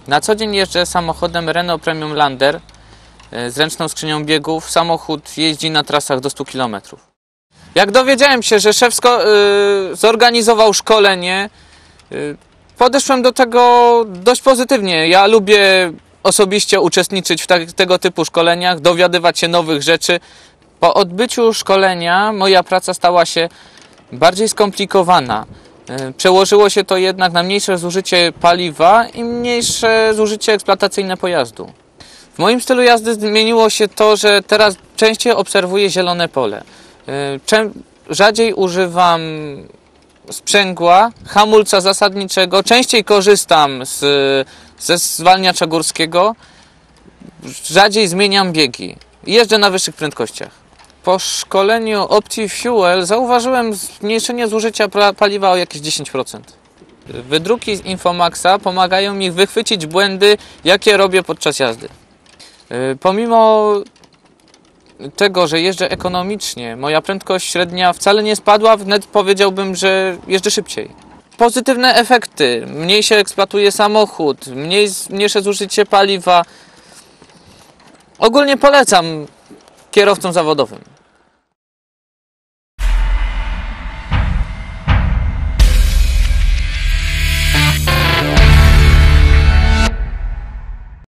Na co dzień jeżdżę samochodem Renault Premium Lander z ręczną skrzynią biegów. Samochód jeździ na trasach do 100 km. Jak dowiedziałem się, że szef zorganizował szkolenie, podeszłem do tego dość pozytywnie. Ja lubię osobiście uczestniczyć w tego typu szkoleniach, dowiadywać się nowych rzeczy. Po odbyciu szkolenia moja praca stała się bardziej skomplikowana. Przełożyło się to jednak na mniejsze zużycie paliwa i mniejsze zużycie eksploatacyjne pojazdu. W moim stylu jazdy zmieniło się to, że teraz częściej obserwuję zielone pole. Rzadziej używam sprzęgła, hamulca zasadniczego, częściej korzystam ze zwalniacza górskiego, rzadziej zmieniam biegi. Jeżdżę na wyższych prędkościach. Po szkoleniu OptiFuel zauważyłem zmniejszenie zużycia paliwa o jakieś 10%. Wydruki z Infomaxa pomagają mi wychwycić błędy, jakie robię podczas jazdy. Pomimo tego, że jeżdżę ekonomicznie, moja prędkość średnia wcale nie spadła, wnet powiedziałbym, że jeżdżę szybciej. Pozytywne efekty, mniej się eksploatuje samochód, mniejsze zużycie paliwa. Ogólnie polecam kierowcom zawodowym.